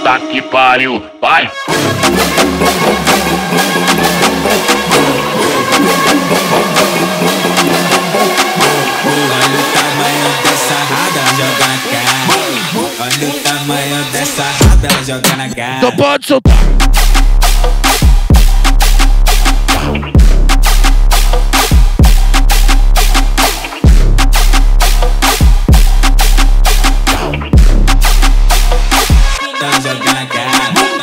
Puta que pariu, vai! Olha o tamanho dessa raba, ela joga na cara. Olha o tamanho dessa raba, ela joga na cara. Então pode soltar. Ela joga na cara.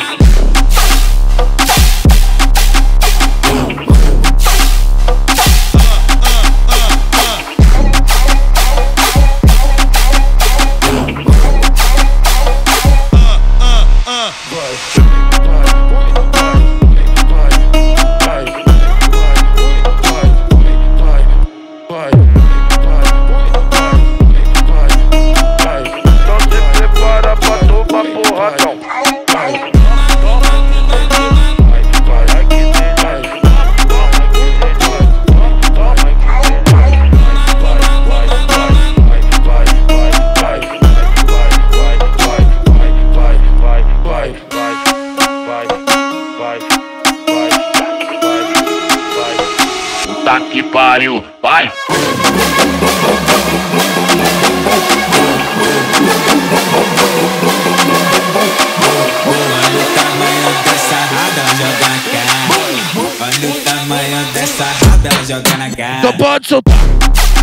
Puta que pariu, vai! Olha o tamanho dessa raba, ela joga na cara. Olha o tamanho dessa raba, ela joga na cara. Então pode soltar.